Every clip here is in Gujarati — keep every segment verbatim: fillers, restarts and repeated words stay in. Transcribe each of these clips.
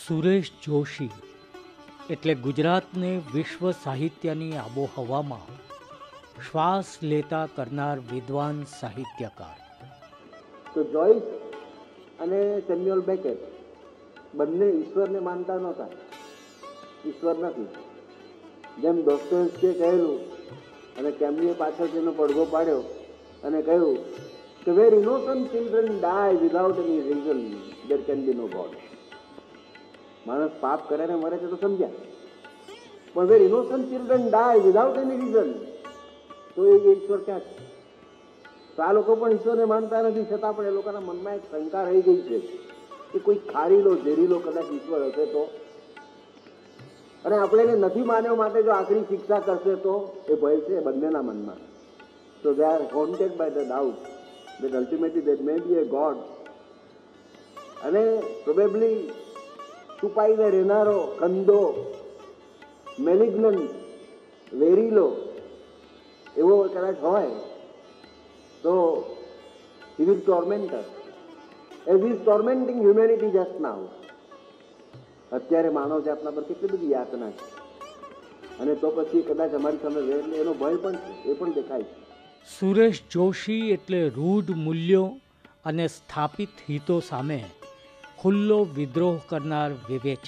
સુરેશ જોશી એટલે ગુજરાતને વિશ્વ સાહિત્યની આબોહવામાં શ્વાસ લેતા કરનાર વિદ્વાન સાહિત્યકાર. તો જોઈસ અને સેમ્યુઅલ બેકેટ બંને ઈશ્વરને માનતા નહોતા. ઈશ્વર નથી. જેમ દોસ્તોયેવ્સ્કીએ કહેલું અને કેમ્યુએ પાછળ તેનો પડઘો પાડ્યો અને કહ્યું કે where innocent children die without any reason there can be no God. માણસ પાપ કરે ને મરે છે તો સમજ્યા, પણ where innocent children die without any reason તો એ ઈશ્વર ક્યાં છે? તો આ લોકો પણ ઈશ્વરને માનતા નથી, છતાં પણ એ લોકોના મનમાં એક શંકા રહી ગઈ છે કે કોઈ ખારીલો ઝેરીલો કદાચ ઈશ્વર હશે તો, અને આપણે એને નથી માન્યો માટે જો આખરી શિક્ષા કરશે તો એ ભય છે બંનેના મનમાં. So they are haunted by the doubt that ultimately there may be a God. અને પ્રોબેબલી છુપાઈને રહેનારો કંદો મેલિગ્નન્ટ વેરીલો એવો કદાચ હોય તો he will torment us as he is tormenting humanity just now. અત્યારે માનવ જાતના પર કેટલી બધી યાતના છે, અને તો પછી કદાચ અમારી સામે એનો ભય પણ છે, એ પણ દેખાય છે. સુરેશ જોશી એટલે રૂઢ મૂલ્યો અને સ્થાપિત હિતો સામે ખુલ્લો વિદ્રોહ કરનાર વિવેચક.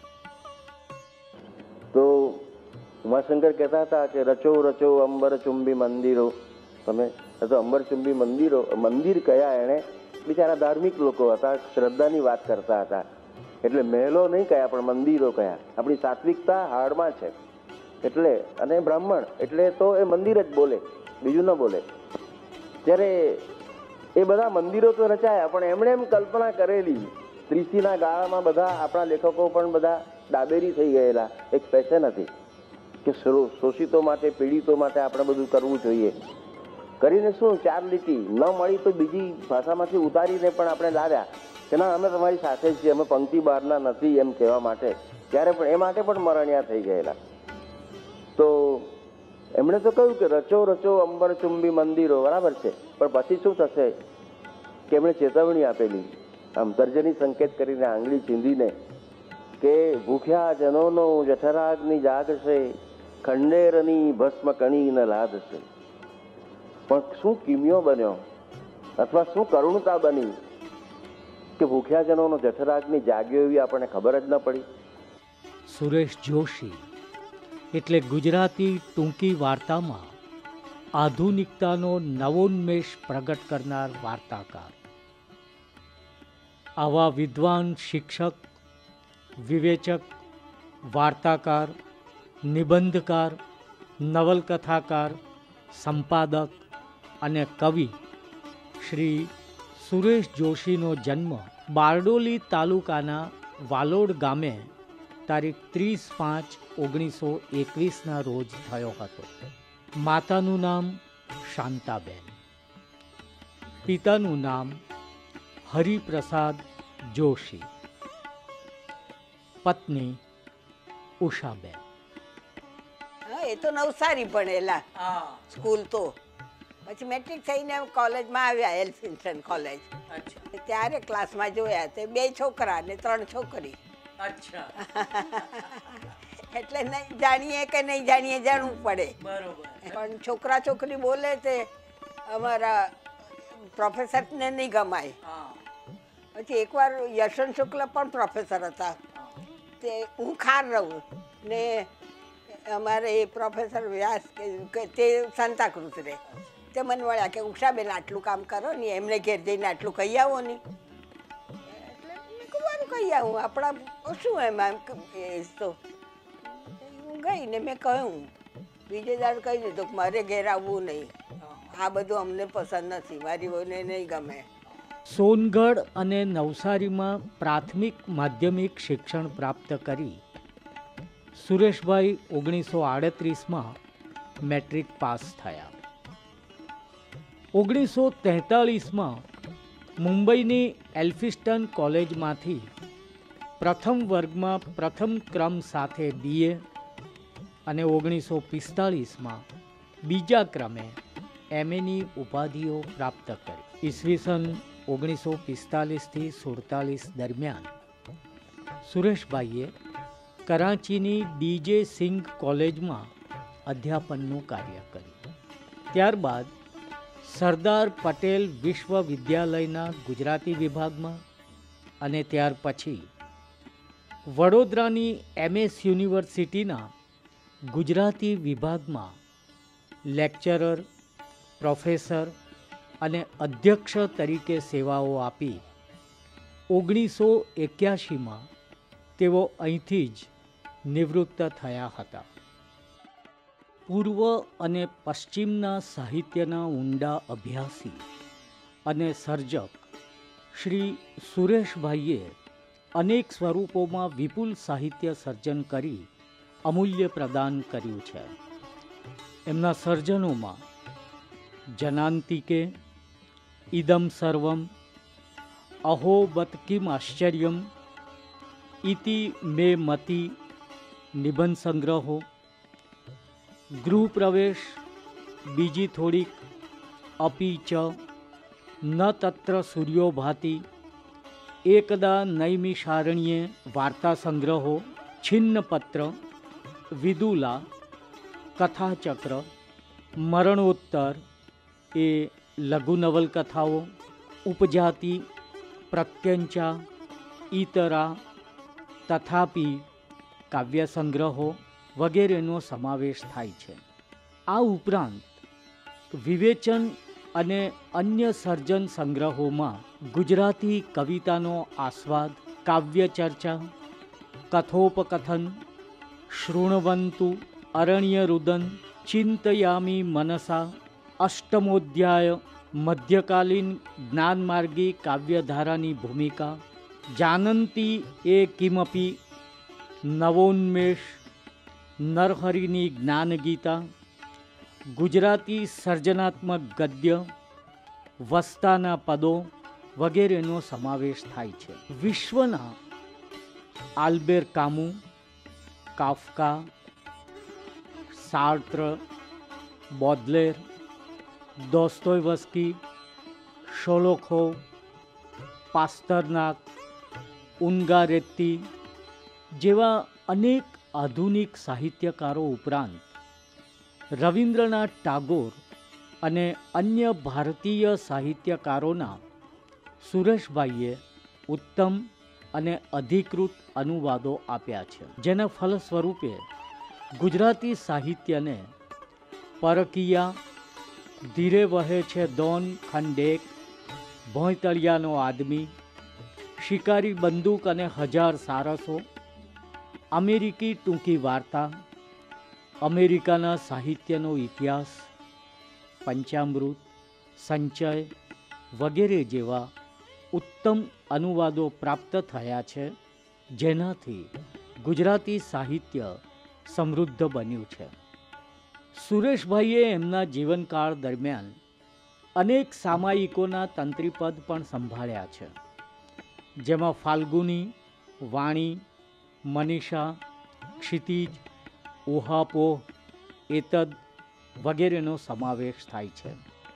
તો ઉમાશંકર કહેતા હતા કે રચો રચો અંબરચુંબી મંદિરો. તમે તો અંબરચુંબી મંદિરો મંદિર કયા, એણે બિચારા ધાર્મિક લોકો હતા, શ્રદ્ધાની વાત કરતા હતા. એટલે મહેલો નહીં કયા પણ મંદિરો કયા. આપણી સાત્વિકતા હાડમાં છે એટલે, અને બ્રાહ્મણ એટલે તો એ મંદિર જ બોલે, બીજું ન બોલે. ત્યારે એ બધા મંદિરો તો રચાયા, પણ એમણે એમ કલ્પના કરેલી ત્રીસીના ગાળામાં બધા આપણા લેખકો પણ બધા ડાબેરી થઈ ગયેલા. એક ફેશન હતી કે શોષિતો માટે, પીડિતો માટે આપણે બધું કરવું જોઈએ કરીને શું ચાર લીટી ન મળી તો બીજી ભાષામાંથી ઉતારીને પણ આપણે લાવ્યા કે ના અમે તમારી સાથે જ છીએ, અમે પંક્તિ બહારના નથી એમ કહેવા માટે. ત્યારે પણ એ માટે પણ મરણિયા થઈ ગયેલા. તો એમણે તો કહ્યું કે રચો રચો અંબરચુંબી મંદિરો, બરાબર છે, પણ પછી શું થશે કે એમણે ચેતવણી આપેલી આમ તર્જની સંકેત કરીને આંગળી ચીંધીને કે ભૂખ્યા જનોનો જઠરાગ્નિ જાગશે, ખંડેરની ભસ્મ કણી ન લાદશે. પણ શું કિમિયો બન્યો અથવા શું કરુણતા બની કે ભૂખ્યા જનોનો જઠરાગ્નિ જાગ્યો એવી આપણને ખબર જ ન પડી. સુરેશ જોશી એટલે ગુજરાતી ટૂંકી વાર્તામાં આધુનિકતાનો નવોન્મેષ પ્રગટ કરનાર વાર્તાકાર. આવા વિદ્વાન શિક્ષક, વિવેચક, વાર્તાકાર, નિબંધકાર, નવલકથાકાર, સંપાદક અને કવિ શ્રી સુરેશ જોશીનો જન્મ બારડોલી તાલુકાના વાલોડ ગામે તારીખ ત્રીસ પાંચ ઓગણીસો એકવીસના રોજ થયો હતો. માતાનું નામ શાંતાબેન, પિતાનું નામ હરિપ્રસાદ જોશી, પત્ની ઉષાબેન. એ તો નવસારી ભણેલા સ્કૂલ, તો પછી મેટ્રિક થઈને કોલેજમાં આવ્યા, એલ્ફિન્સ્ટન કોલેજ. ત્યારે ક્લાસમાં જોયા તે બે છોકરા ને ત્રણ છોકરી. અચ્છા. એટલે નહીં જાણીએ કે નહીં જાણીએ જાણવું પડે. બરોબર. પણ છોકરા છોકરી બોલે તે અમારા પ્રોફેસરને નહીં ગમાય. પછી એકવાર યશવંત શુક્લ પણ પ્રોફેસર હતા, તે હું ખાર રહું ને અમારે એ પ્રોફેસર વ્યાસ કે તે સાંતાક્રુઝ રહે, તે મને વળ્યા કે ઉષાબેન આટલું કામ કરો ને એમને ઘેર જઈને આટલું કહી આવો ને. એટલે મેં કહેવાનું કહી આવું, આપણા શું એમાં એ તો હું ગઈ ને મેં કહ્યું, બીજે દાડ કહી દીધું કે મારે ઘેર આવવું નહીં, આ બધું અમને પસંદ નથી, મારી વહુને નહીં ગમે. સોનગઢ અને નવસારીમાં પ્રાથમિક માધ્યમિક શિક્ષણ પ્રાપ્ત કરી સુરેશભાઈ ઓગણીસો આડત્રીસમાં મેટ્રિક પાસ થયા. ઓગણીસો તેતાળીસમાં મુંબઈની એલ્ફિન્સ્ટન કોલેજમાંથી પ્રથમ વર્ગમાં પ્રથમ ક્રમ સાથે બીએ અને ઓગણીસો પિસ્તાળીસમાં બીજા ક્રમે એમએની ઉપાધિઓ પ્રાપ્ત કરી. ઈસવીસન ઓગણીસો પિસ્તાલીસથી સુડતાલીસ દરમિયાન સુરેશભાઈએ કરાંચીની ડીજે સિંઘ કોલેજમાં અધ્યાપનનું કાર્ય કર્યું. ત્યારબાદ સરદાર પટેલ વિશ્વવિદ્યાલયના ગુજરાતી વિભાગમાં અને ત્યાર પછી વડોદરાની એમએસ યુનિવર્સિટીના ગુજરાતી વિભાગમાં લેક્ચરર, પ્રોફેસર અને અધ્યક્ષ તરીકે સેવાઓ આપી ઓગણીસો એક્યાસીમાં તેઓ અહીંથી જ નિવૃત્ત થયા હતા. પૂર્વ અને પશ્ચિમના સાહિત્યના ઊંડા અભ્યાસી અને સર્જક શ્રી સુરેશભાઈએ અનેક સ્વરૂપોમાં વિપુલ સાહિત્ય સર્જન કરી અમૂલ્ય પ્રદાન કર્યું છે. એમના સર્જનોમાં જનાંતિકે, ઇદમ સર્વમ, અહો બત કિમ આશ્ચર્યમ, ઇતિ મે મતિ નિબંધ સંગ્રહો, ગૃહપ્રવેશ, બીજી થોડીક, અપી ચ, ન તત્ર સૂર્યો ભાતિ, એકદા નૈમિષારણ્યે વાર્તા સંગ્રહો, છિન્નપત્ર, વિદુલા, કથાચક્ર, મરણોત્તર એ લઘુ નવલકથાઓ, ઉપજાતિ, પ્રત્યંચા, ઈતરા, તથાપી કાવ્ય સંગ્રહો વગેરેનો સમાવેશ થાય છે. આ ઉપરાંત વિવેચન અને અન્ય સર્જન સંગ્રહોમાં ગુજરાતી કવિતાનો આસ્વાદ, કાવ્ય ચર્ચા, કથોપકથન, શૃણવંતુ, અરણ્ય રુદન, ચિંતયામી મનસા, અષ્ટમોધ્યાય, મધ્યકાલીન જ્ઞાનમાર્ગી કાવ્યધારાની ભૂમિકા, જાનંતી એ કિમપી, નવોન્મેષ, નરહરિની જ્ઞાનગીતા, ગુજરાતી સર્જનાત્મક ગદ્ય, વસ્તાના પદો વગેરેનો સમાવેશ થાય છે. વિશ્વના આલ્બેર કામુ, કાફકા, સાર્ત્ર, બોદલેર, દોસ્તોયવસ્કી, શોલોખોવ, પાસ્તરનાક, ઉન્ગારેત્તી જેવા અનેક આધુનિક સાહિત્યકારો ઉપરાંત રવિન્દ્રનાથ ટાગોર અને અન્ય ભારતીય સાહિત્યકારોના સુરેશભાઈએ ઉત્તમ અને અધિકૃત અનુવાદો આપ્યા છે, જેના ફલ સ્વરૂપે ગુજરાતી સાહિત્યને પરકિયા, ધીરે વહે છે દોન ખંડેક, ભોંયતળિયાનો આદમી, શિકારી બંદૂક અને હજાર સારસો, અમેરિકી ટૂંકી વાર્તા, અમેરિકાના સાહિત્યનો ઇતિહાસ, પંચામૃત, સંચય વગેરે જેવા ઉત્તમ અનુવાદો પ્રાપ્ત થયા છે, જેનાથી ગુજરાતી સાહિત્ય સમૃદ્ધ બન્યું છે. સુરેશભાઈએ એમના જીવનકાળ દરમિયાન અનેક સામાયિકોના તંત્રીપદ પણ સંભાળ્યા છે, જેમાં ફાલ્ગુની, વાણી, મનીષા, ક્ષિતિજ, ઉહાપોહ, એતદ વગેરેનો સમાવેશ થાય છે.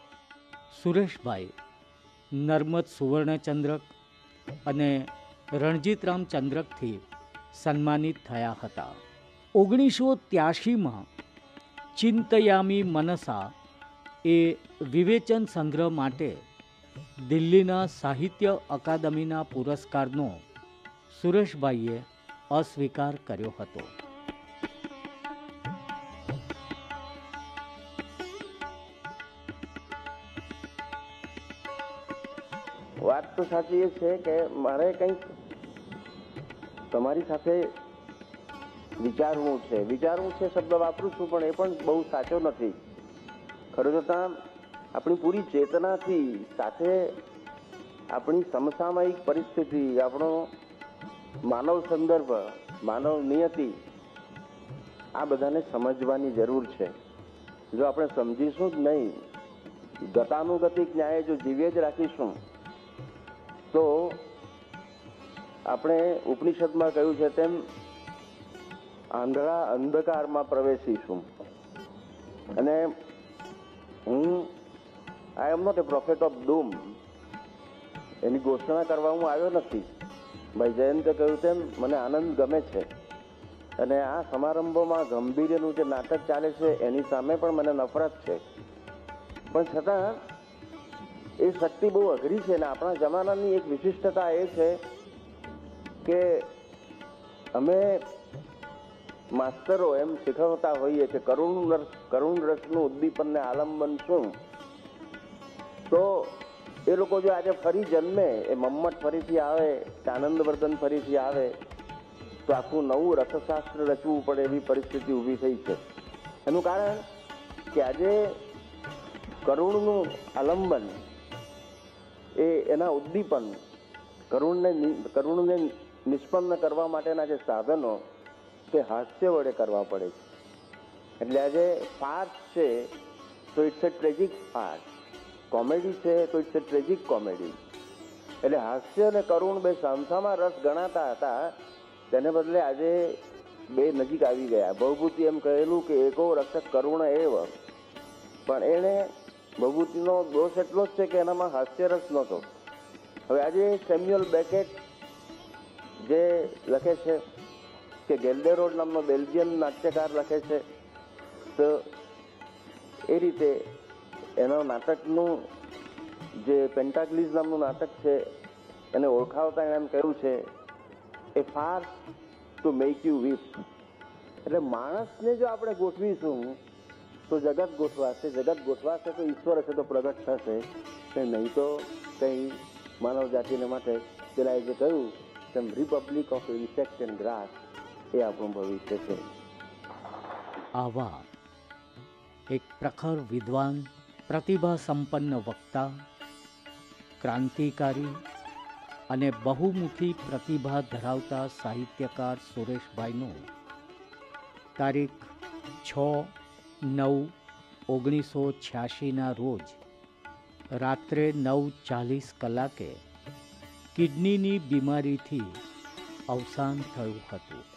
સુરેશભાઈ નર્મદ સુવર્ણચંદ્રક અને રણજીતરામ ચંદ્રકથી સન્માનિત થયા હતા. ઓગણીસો ત્યાસીમાં ચિંતયામી મનસા એ વિવેચન સંગ્રહ માટે દિલ્હીના સાહિત્ય અકાદમીના પુરસ્કારનો સુરેશભાઈએ અસ્વીકાર કર્યો હતો. વાત તો સાચી એ છે કે મારે કંઈક તમારી સાથે વિચારવું છે. વિચારવું છે શબ્દ વાપરું છું, પણ એ પણ બહુ સાચો નથી. ખરું જોતાં આપણી પૂરી ચેતનાથી સાથે આપણી સમસામયિક પરિસ્થિતિ, આપણો માનવ સંદર્ભ, માનવ નિયતિ, આ બધાને સમજવાની જરૂર છે. જો આપણે સમજીશું જ નહીં, ગતાનુગતિક ન્યાય જો જીવે જ રાખીશું, તો આપણે ઉપનિષદમાં કહ્યું છે તેમ આંધળા અંધકારમાં પ્રવેશીશું. અને હું I am not a prophet of doom, એની ઘોષણા કરવા હું આવ્યો નથી. ભાઈ જયંતે કહ્યું તેમ મને આનંદ ગમે છે, અને આ સમારંભોમાં ગંભીરનું જે નાટક ચાલે છે એની સામે પણ મને નફરત છે. પણ છતાં એ શક્તિ બહુ અઘરી છે. ને આપણા જમાનાની એક વિશિષ્ટતા એ છે કે અમે માસ્તરો એમ શીખવતા હોઈએ કે કરુણ રસ કરુણ રસનું ઉદ્દીપનને આલંબન શું, તો એ લોકો જો આજે ફરી જન્મે, એ મમ્મટ ફરીથી આવે, આનંદવર્ધન ફરીથી આવે, તો આખું નવું રસશાસ્ત્ર રચવું પડે એવી પરિસ્થિતિ ઊભી થઈ છે. એનું કારણ કે આજે કરુણનું આલંબન, એ એના ઉદ્દીપન, કરુણને કરુણને નિષ્પન્ન કરવા માટેના જે સાધનો તે હાસ્ય વડે કરવા પડે છે. એટલે આજે ફાર્સ છે તો it's a tragic farce, comedy છે તો ઇટ્સ એ ટ્રેજિક કોમેડી. એટલે હાસ્ય અને કરુણ બે સામસામા રસ ગણાતા હતા, તેને બદલે આજે બે નજીક આવી ગયા. ભવભૂતિ એમ કહેલું કે એકો રક્ષક કરુણ એવ, પણ એણે ભવભૂતિનો દોષ એટલો જ છે કે એનામાં હાસ્ય રસ નહોતો. હવે આજે સેમ્યુઅલ બેકેટ જે લખે છે કે ગેલ્ડેરોડ નામનો બેલ્જિયન નાટ્યકાર લખે છે, તો એ રીતે એના નાટકનું જે પેન્ટાગ્લિઝ નામનું નાટક છે એને ઓળખાવતા એણે એમ કહ્યું છે a farce to make you weep. એટલે માણસને જો આપણે ગોઠવીશું તો જગત ગોઠવાશે, જગત ગોઠવાશે તો ઈશ્વર હશે તો પ્રગટ થશે, નહીં તો કંઈ માનવ જાતિને માટે પેલા જે કહ્યું તેમ republic of insect and grass એ આપણું ભવિષ્ય છે. આવા એક પ્રખર વિદ્વાન, પ્રતિભા સંપન્ન વક્તા, ક્રાંતિકારી અને બહુમુખી પ્રતિભા ધરાવતા સાહિત્યકાર સુરેશભાઈનું તારીખ છ નવ ઓગણીસો છ્યાસીના રોજ રાત્રે નવ ચાલીસ કલાકે કિડનીની બીમારીથી અવસાન થયું હતું.